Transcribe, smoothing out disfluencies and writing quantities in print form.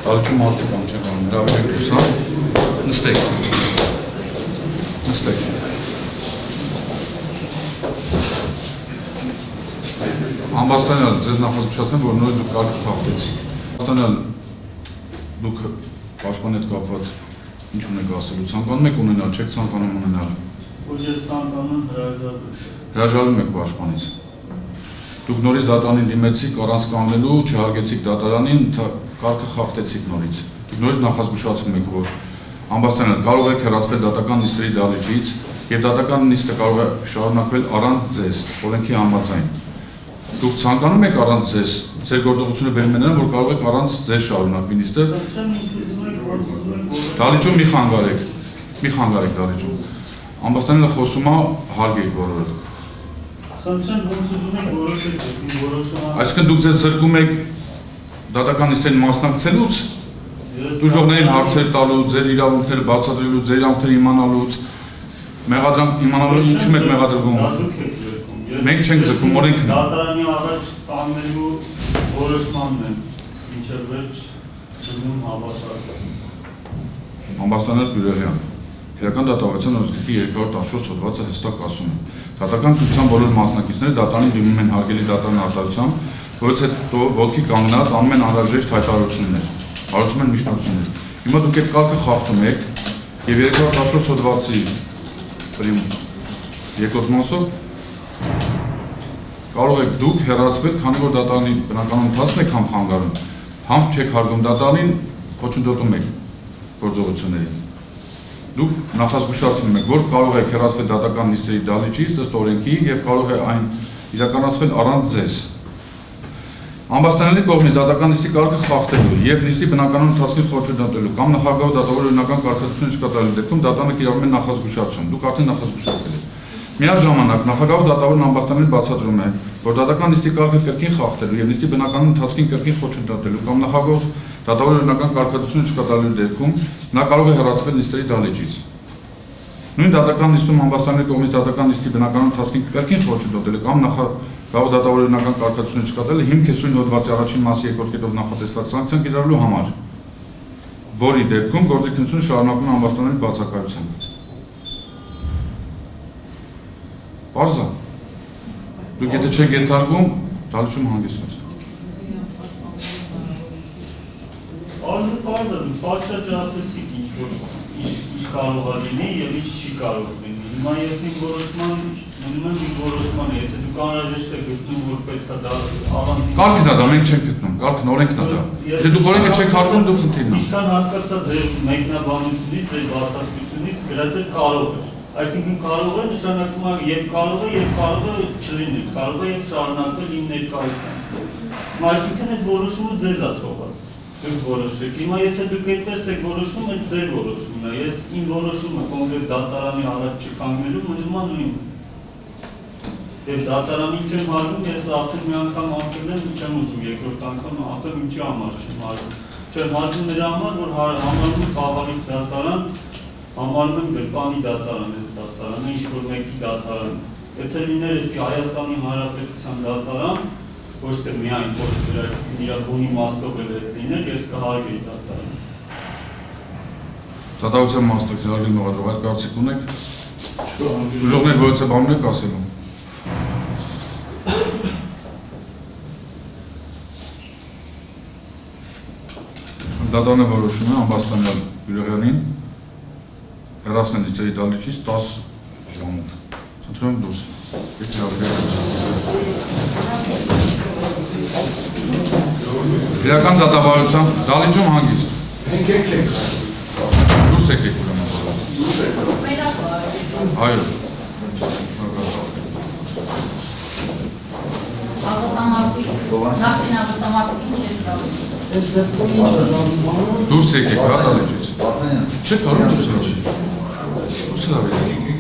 Դալիճում մարդիկ ան չեն կանում, հրավիրեք դուրս, հա, նստեք, Ամբաստանյալ, ձեզ նախազգուշացնեմ, որ նորից դուք կարգը խախտեցիք։ Ամբաստանյալ, դուք պաշտպանի հետ կապված ինչ ունեք ասելու, ցանկանում եք ունենալ, չեք ցանկանում ունենալ։ Ոչ ես ցանկանում հրաժարվում եք պաշտպանից։ Դուք նորից դատարանին դիմեցիք, առանց կանգնելու, չհարգեցիք դատարանին, կարգը խախտեցիք նորից։ Դուք նորից նախազգուշացնում եք, որ Ամբաստանյալ, կարող եք հեռացվել դատական նիստերի դահլիճից եւ դատական նիստը կարող է շարունակվել առանց ձեզ, օրենքի համաձայն։ Դուք ցանկանում եք առանց ձեզ, ձեր գործողությունը բերում է նրան, որ կարող եք առանց ձեզ շարունակվի նիստը։ Դահլիճում մի խանգարեք դահլիճում։ Ամբաստանյալը խոսում է, հարգեք բոլորը։ Խնդրեմ, ոնց ուզում եք որոշեք, որոշումը։ Այսինքն դուք ձեզ զրկում եք դատական նիստերին մասնակցելուց, դժողներին հարցեր տալու, ձեր իրավունքները բացատրելու, ձեր իրավունքները իմանալուց, մեղադրանք իմանալուց ինչու եք մեղադրվում։ Մենք չենք զրկում, օրենքն է։ Դատարանի առաջ կանգնելու որոշմանն է, մինչև վերջ ծնում հավասար։ Ամբաստանյալ Գյուլերյան, Քրեական դատավարության օրենսգրքի 214 հոդվածը հստակ ասում է. Դատական քննության բոլոր մասնակիցները դատարանին դիմում են հարգելի դատարան արտադրությամբ, որից հետո ոտքի կանգնած ամեն անհրաժեշտ հայտարարություններ, հարուցում են միջնորդություններ։ Հիմա դուք այդ կարգը խախտում եք եւ 214 հոդվածի երկրորդ մասով կարող եք դուք հեռացվել, քանի որ դատարանի բնականոն ընթացքն եք համ խանգարում, համ չեք հարգում դատարանին, խոչընդոտում եք գործողություններին։ Դուք նախազգուշացնում եք, որ կարող եք հեռացվել դատական նիստերի դահլիճից, ըստ օրենքի եւ կարող է այն իրականացվել առանց ձեզ։ Ամբաստանյալի կողմից դատական նիստի կարգը խախտելու եւ նիստի բնականոն ընթացքին խոչընդոտելու կամ նախագահ դատավոր օրինական կարգադրություն չկատարելու դեպքում դատարանը կիրառում է նախազգուշացում։ Դուք արդեն նախազգուշացել եք։ Միաժամանակ նախագահ դատավորն Ամբաստանյալին բացատրում է, որ դատական նիստի կարգը կրկին խախտելու եւ նիստի բնականոն ընթացքին կրկին խոչընդոտելու կամ նախագահ դատավոր օրինական կարգադրություն չկատարելու դեպքում նա կարող է հեռացվել նիստերի դահլիճից։ Նույն դատական նիստում Ամբաստանյալի կողմից դատական նիստի բնականոն ընթացքին կրկին խոչընդոտել կամ նախագահ դատավոր օրինական կարգադրություն չկատարելը հիմք է սույն հոդվածի առաջին մասի երկրորդ կետով նախատեսված սանկցիան կիրառելու համար, որի դեպքում գործի քննությունը շարունակվում է Ամբաստանյալի բացակայությամբ։ Պարզ է։ Դուք եթե չեք ենթարկվում, դահլիճում հանգստացեք։ Պարզ է, դուք պատշաճ ասեցիք ինչ կարող է լինի եւ ինչ չի կարող լինի։ Հիմա ես իմ որոշման, մնում եմ իմ որոշմանը, եթե դուք անհրաժեշտ եք գտնում, որ պետք է դա առանձին։ Կարգն է դա, մենք չենք գտնում, կարգն օրենքն է դա։ Եթե դուք օրենքը չեք հարգում, դուք խնդիրն է։ Ինչքան հասկացա ձեր մեկնաբանությունից, ձեր բացատրությունից, գրեթե կարող է։ Այսինքն կարող է նշանակում է եւ կարող է չլինել, կարող է եւ շարունակվել իմ ներկայությամբ։ Այսինքն այդ որոշումը ձեզ է թողած։ Դուք որոշեք։ Հիմա եթե դուք այդպես եք որոշում, այդ ձեր որոշումն է։ Ես իմ որոշումը կոնկրետ դատարանի առաջ չկանգնելու մնում է նույնը։ Եվ դատարանին չեմ հարգում, ես արդեն մի անգամ ասել եմ, չեմ ուզում երկրորդ անգամ ասեմ ինչի համար չեմ հարգում։ Չեմ հարգում նրա համար, որ համարում եմ խաղաղի դատարան, համարում եմ գրպանի դատարան, այս դատարանը, ինչ-որ մեկի դատարան։ Եթե լիներ էսի Հայաստանի Հանրապետության դատարան, ոչ թե միայն կոչվեր, այսինքն իր բունի մաստով էլ հետ լիներ, ես կհարգեի դատարանը։ Դատավարության մասնակցի հարգել մեղադրող, այլ կարծիք ունեք։ Ուժողներ որոցը բանն եք ասելու։ Դատարանը որոշում է Ամբաստանյալ Գյուլերյանին հեռացնել նիստերի դահլիճից 10 ժամով։ Խնդրում եմ դուրս։ Քրեական դատավարության դահլիճում հանգիստ։ Մենք եկեք։ Դուրս եկեք ուրեմն։ Դուրս եկեք։ Այո։ Դուրս եկեք, հա դահլիճից։ Չէ, կարող դուրս եկեք։ Դուրս եկեք։